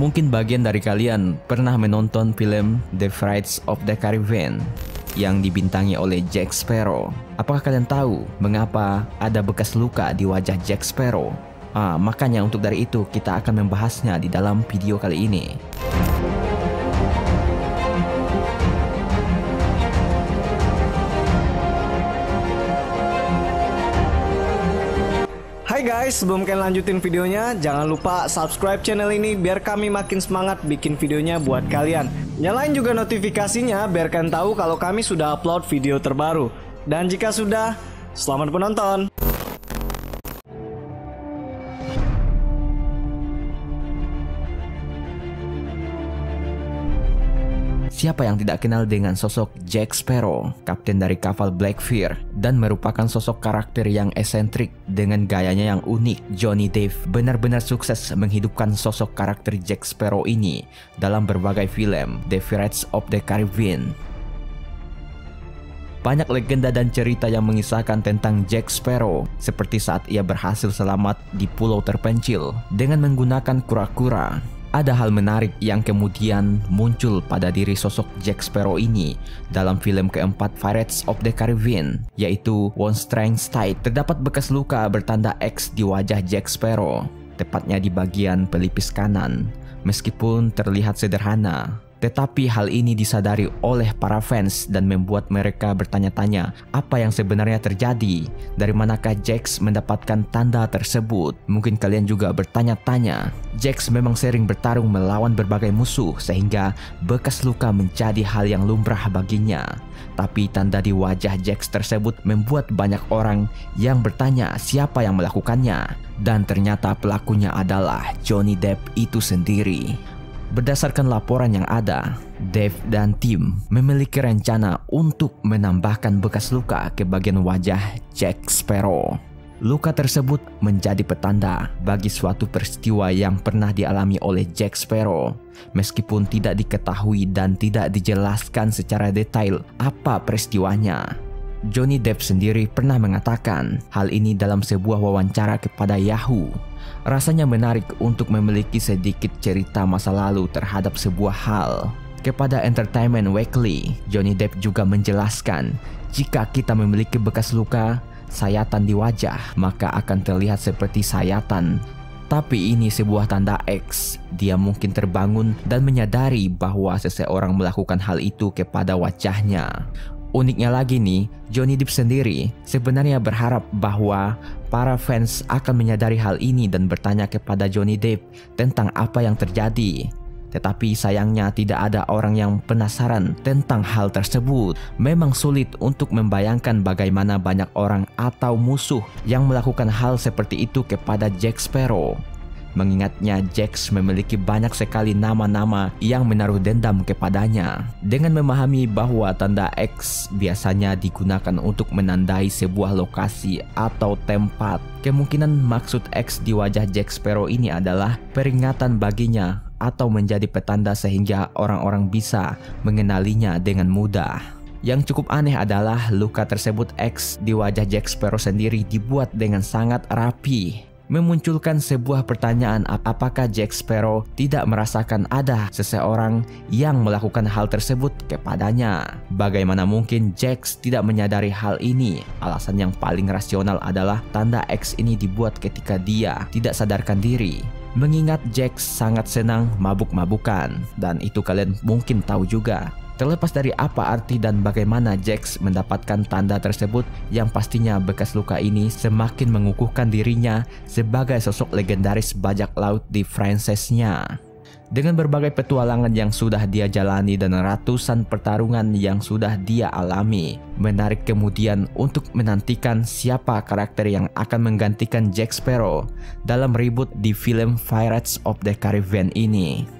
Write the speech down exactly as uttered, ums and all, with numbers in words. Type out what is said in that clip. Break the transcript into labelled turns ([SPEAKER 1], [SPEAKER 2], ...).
[SPEAKER 1] Mungkin bagian dari kalian pernah menonton film The Pirates of the Caribbean yang dibintangi oleh Jack Sparrow. Apakah kalian tahu mengapa ada bekas luka di wajah Jack Sparrow? Ah, makanya untuk dari itu kita akan membahasnya di dalam video kali ini.
[SPEAKER 2] Hai guys, sebelum kalian lanjutin videonya, jangan lupa subscribe channel ini biar kami makin semangat bikin videonya buat kalian. Nyalain juga notifikasinya biar kalian tahu kalau kami sudah upload video terbaru. Dan jika sudah, selamat menonton.
[SPEAKER 1] Siapa yang tidak kenal dengan sosok Jack Sparrow, kapten dari kapal Blackfear, dan merupakan sosok karakter yang esentrik dengan gayanya yang unik. Johnny Depp benar-benar sukses menghidupkan sosok karakter Jack Sparrow ini dalam berbagai film The Pirates of the Caribbean. Banyak legenda dan cerita yang mengisahkan tentang Jack Sparrow, seperti saat ia berhasil selamat di pulau terpencil dengan menggunakan kura-kura. Ada hal menarik yang kemudian muncul pada diri sosok Jack Sparrow ini dalam film keempat Pirates of the Caribbean, yaitu One Strange Tide. Terdapat bekas luka bertanda X di wajah Jack Sparrow, tepatnya di bagian pelipis kanan. Meskipun terlihat sederhana, tetapi hal ini disadari oleh para fans dan membuat mereka bertanya-tanya apa yang sebenarnya terjadi. Dari manakah Jax mendapatkan tanda tersebut? Mungkin kalian juga bertanya-tanya. Jax memang sering bertarung melawan berbagai musuh sehingga bekas luka menjadi hal yang lumrah baginya. Tapi tanda di wajah Jax tersebut membuat banyak orang yang bertanya siapa yang melakukannya. Dan ternyata pelakunya adalah Johnny Depp itu sendiri. Berdasarkan laporan yang ada, Depp dan tim memiliki rencana untuk menambahkan bekas luka ke bagian wajah Jack Sparrow. Luka tersebut menjadi petanda bagi suatu peristiwa yang pernah dialami oleh Jack Sparrow, meskipun tidak diketahui dan tidak dijelaskan secara detail apa peristiwanya. Johnny Depp sendiri pernah mengatakan hal ini dalam sebuah wawancara kepada Yahoo. Rasanya menarik untuk memiliki sedikit cerita masa lalu terhadap sebuah hal. Kepada Entertainment Weekly, Johnny Depp juga menjelaskan, jika kita memiliki bekas luka, sayatan di wajah, maka akan terlihat seperti sayatan. Tapi ini sebuah tanda X. Dia mungkin terbangun dan menyadari bahwa seseorang melakukan hal itu kepada wajahnya. Uniknya lagi nih, Johnny Depp sendiri sebenarnya berharap bahwa para fans akan menyadari hal ini dan bertanya kepada Johnny Depp tentang apa yang terjadi. Tetapi sayangnya tidak ada orang yang penasaran tentang hal tersebut. Memang sulit untuk membayangkan bagaimana banyak orang atau musuh yang melakukan hal seperti itu kepada Jack Sparrow. Mengingatnya Jax memiliki banyak sekali nama-nama yang menaruh dendam kepadanya. Dengan memahami bahwa tanda X biasanya digunakan untuk menandai sebuah lokasi atau tempat, kemungkinan maksud X di wajah Jack Sparrow ini adalah peringatan baginya atau menjadi petanda sehingga orang-orang bisa mengenalinya dengan mudah. Yang cukup aneh adalah luka tersebut X di wajah Jack Sparrow sendiri dibuat dengan sangat rapi. Memunculkan sebuah pertanyaan, apakah Jack Sparrow tidak merasakan ada seseorang yang melakukan hal tersebut kepadanya? Bagaimana mungkin Jax tidak menyadari hal ini? Alasan yang paling rasional adalah tanda X ini dibuat ketika dia tidak sadarkan diri. Mengingat Jax sangat senang mabuk-mabukan, dan itu kalian mungkin tahu juga. Terlepas dari apa arti dan bagaimana Jax mendapatkan tanda tersebut, yang pastinya bekas luka ini semakin mengukuhkan dirinya sebagai sosok legendaris bajak laut di franchise-nya. Dengan berbagai petualangan yang sudah dia jalani dan ratusan pertarungan yang sudah dia alami, menarik kemudian untuk menantikan siapa karakter yang akan menggantikan Jack Sparrow dalam reboot di film Pirates of the Caribbean ini.